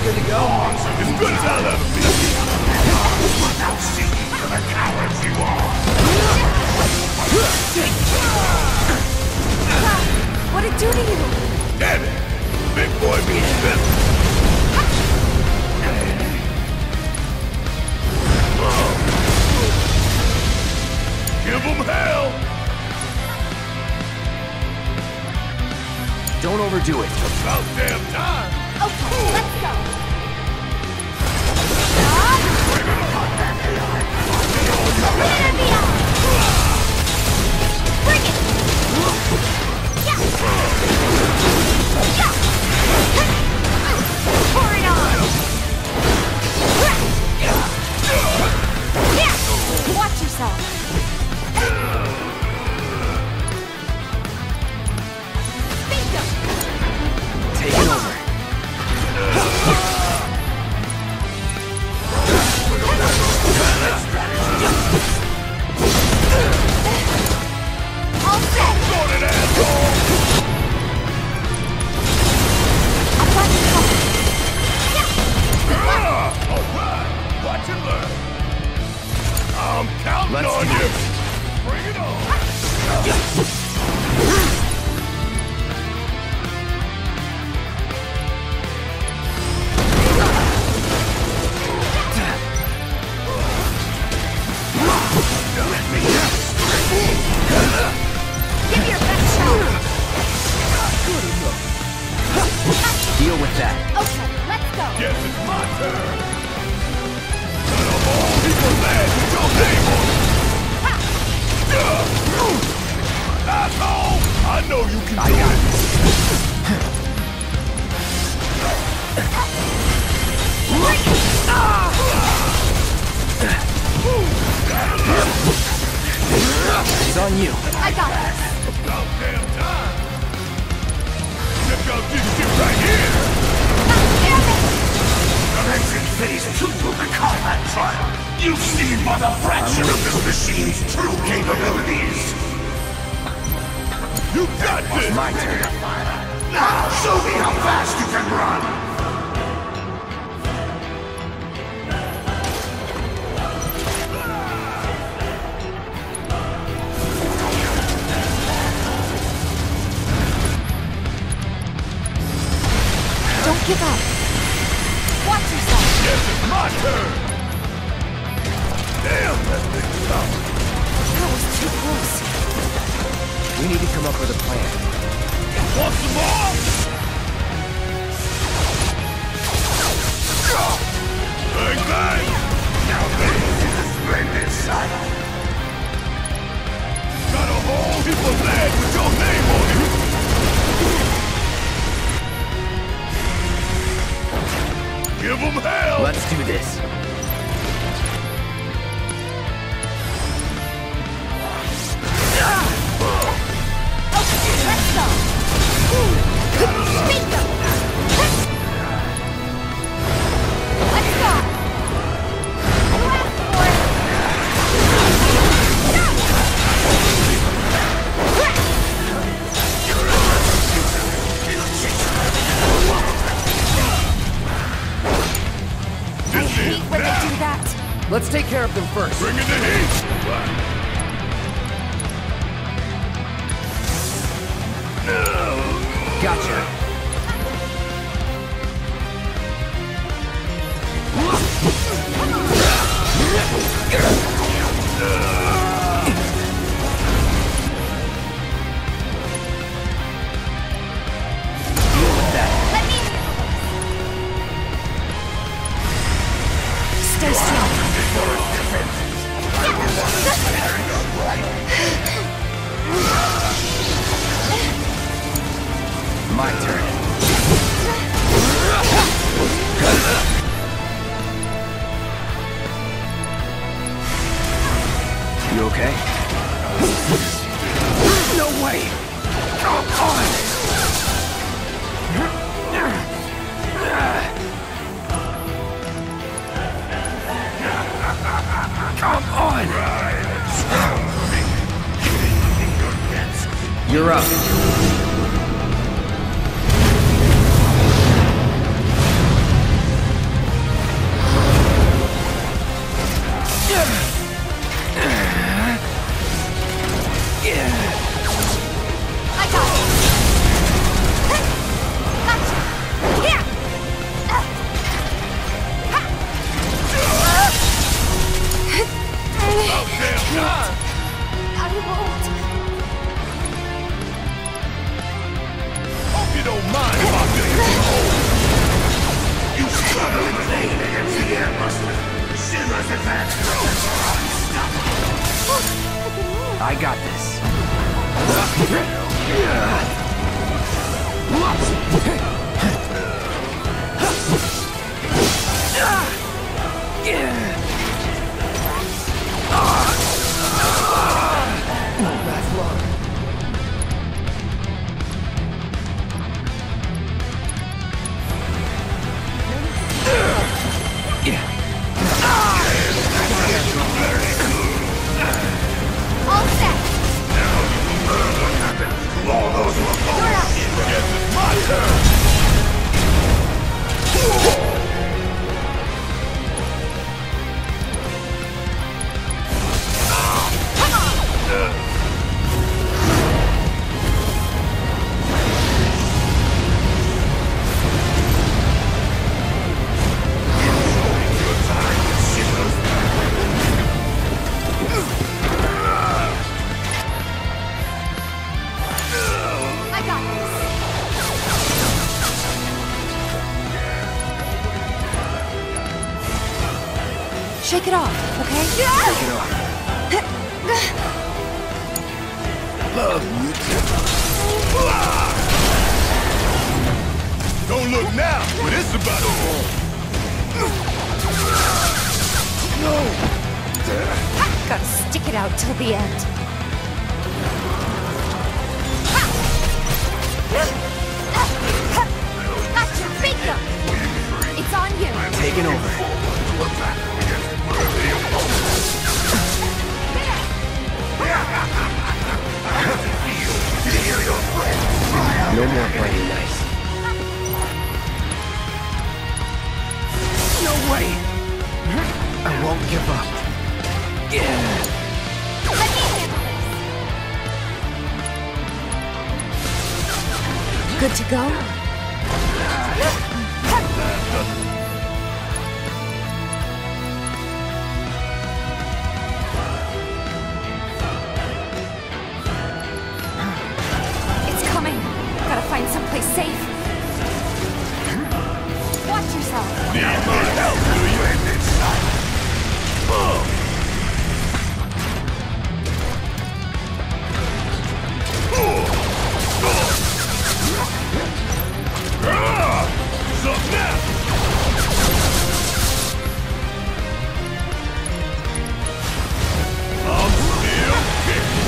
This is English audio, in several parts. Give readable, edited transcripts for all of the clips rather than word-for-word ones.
good to go? As good as I'll ever be. Without seeking for the cowards you are. What'd it do to you? Damn it! Big boy means business. Give them hell! Don't overdo it. About damn time! Okay, let's go. Bring it! Yeah! Yeah! Pour it on! Yeah! Watch yourself! Bingo! Take it over. All set! Got it, asshole! I've got you covered. Alright! Watch and learn! I'm counting Let's on do you! this. Bring it on! Give your best shot! Deal with that. Okay, let's go! Guess it's my turn! Got a whole heap of land with your name on it! Asshole! I know you can do it! It's on you. I got this! About damn time! Check out this shit right here! Commencing phase 2 of the combat trial. You've seen but a fraction of this machine's true capabilities. You got this! My turn. Now show me how fast you can run. Don't give up! Watch yourself! Yes, it's my turn! Damn, that thing's tough! That was too close. We need to come up with a plan. Want some more? Bang, bang! Now this is a splendid sight. Got a whole heap of land with your name on it! Give them hell! Let's do this. Okay, let's go! Bingo! Let's go! You asked for it! I hate when they do that. Let's take care of them first. Bring in the heat! Gotcha. Deal with that. Let me stay strong. My turn. You okay? No way! Come on! Come on! You're up. I got this. All set. All those who are You're up. Yes, it's my turn! Come on. I got this. Shake it off, okay? Take it off. Don't look now, but it's about to fall. Gotta stick it out till the end. That's your bingo! It's on you. Taking over. No more playing nice. No way! I won't give up. Let me handle this. Good to go? It's coming. Gotta find someplace safe. Watch yourself. Need my help, do you? Up now! I'm still kicking.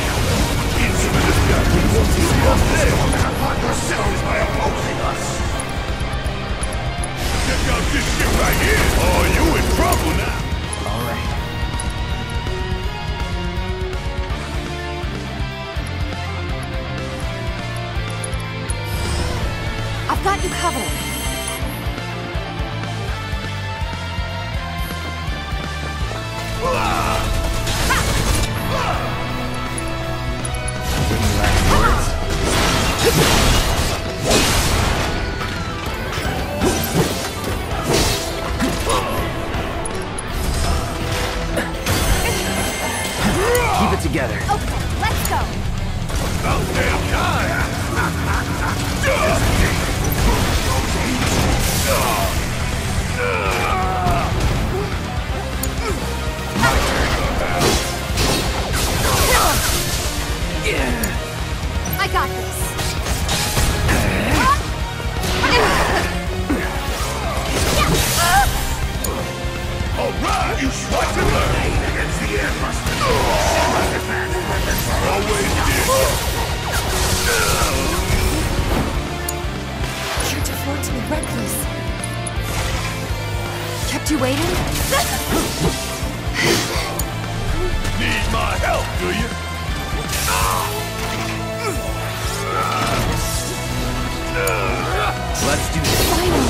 We want to see us there. Upon yourselves by opposing us. Check out this shit right here. Oh, you in trouble now. All right. I've got you covered. Any last words? Keep it together. Okay, let's go. About damn time. I got this. All right, you watch and learn. Against the Airbuster. Always did. Can't afford to be reckless. Kept you waiting? Need my help, do you? Let's do this.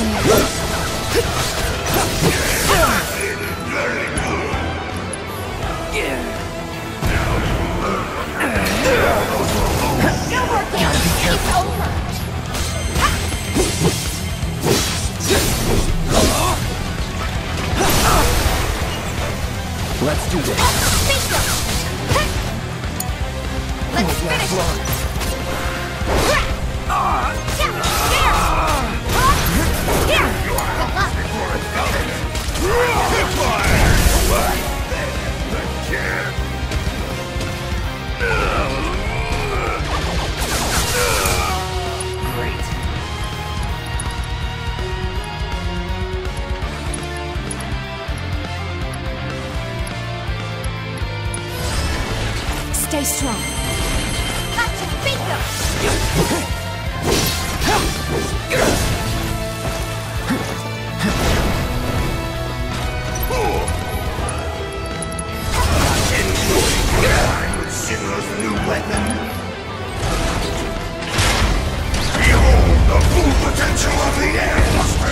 You're working. It's over. Let's do this. Bingo. Let's finish it. Here. Good luck. Fire! Stay strong. Gotcha! Bingo! Sinner's new weapon. Behold the full potential of the Airbuster!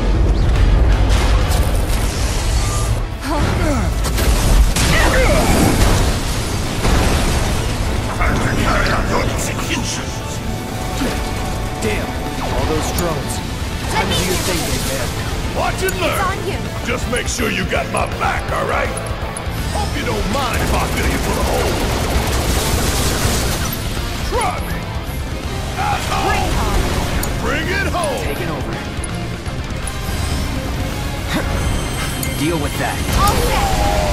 Time to carry out your executions! Damn, all those drones. Time to do your thing, big man. Watch and learn. It's on you. Just make sure you got my back, all right? Hope you don't mind if I fill you full of holes. Try me. Bring on. Bring it home. Taking over. Deal with that. All set.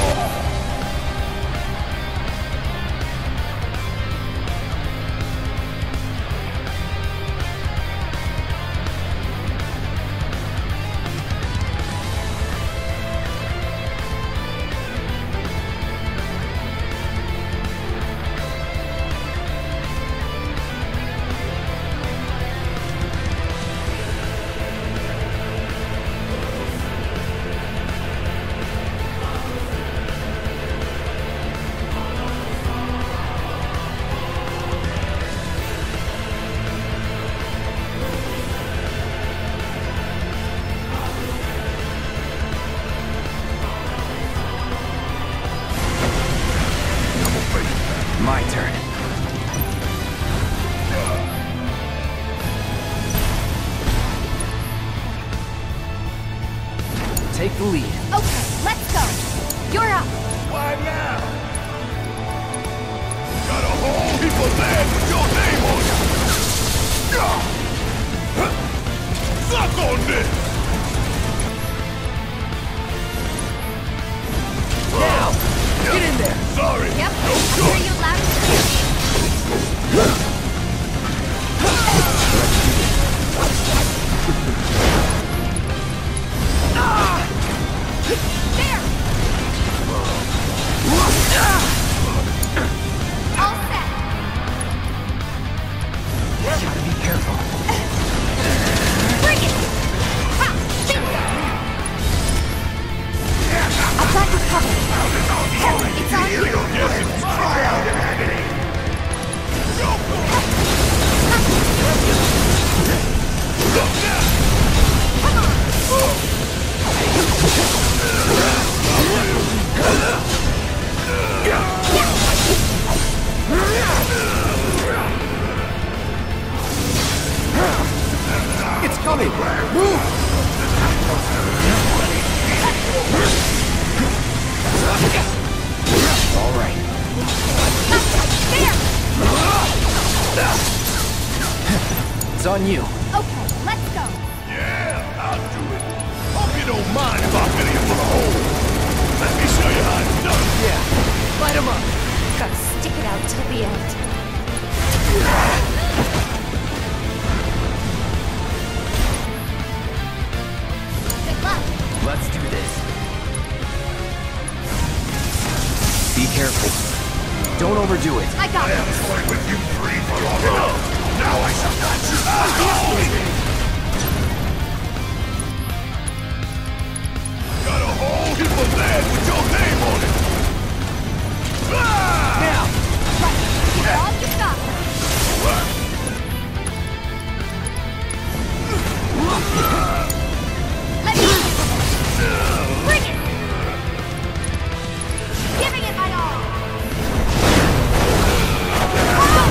My turn. Take the lead. Okay, let's go. You're up. Why now? Got a whole heap of land with your name on it. Suck on this. Now! Get in there! Sorry. Yep. No Hear choice. you loud and clear. There. All set. Gotta be careful. Bring it. Ha! Bingo. I've got you covered. It's on you. Cry out in agony! Come on. It's coming! Move! All right. There. It's on you. Okay, let's go. Yeah, I'll do it. Hope you don't mind if I fill you full of holes. Let me show you how it's done. Yeah. Light him up. Gotta stick it out till the end. Good luck. Let's do this. Be careful. Don't overdo it. I got I have this. toyed with you three for long enough. Now I shall not Got a whole heap of land with your name on it. Ah! Now! Right. Give it all you got. Let me bring it. Giving it my all. Go!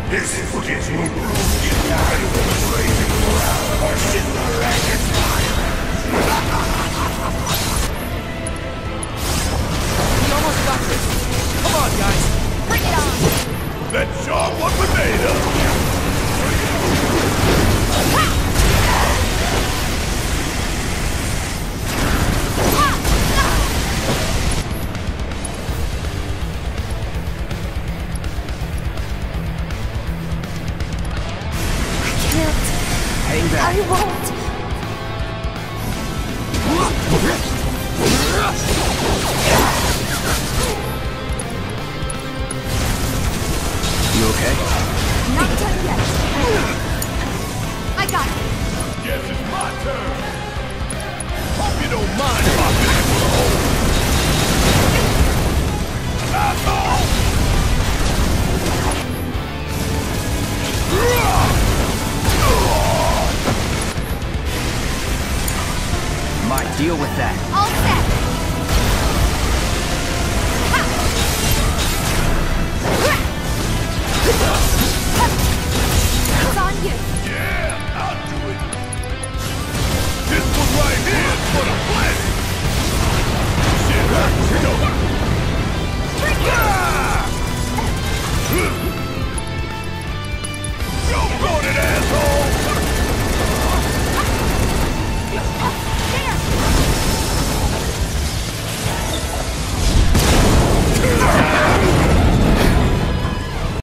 His footage will prove you valuable as raising morale or silver rank and fire. We almost got this. Come on, guys. Bring it on! Let's show 'em what we're made of! Hang back. I won't! You okay? Not done yet. I got it. Guess it's my turn! Hope you don't mind if I finish with a hole! Asshole! Might deal with that. All set.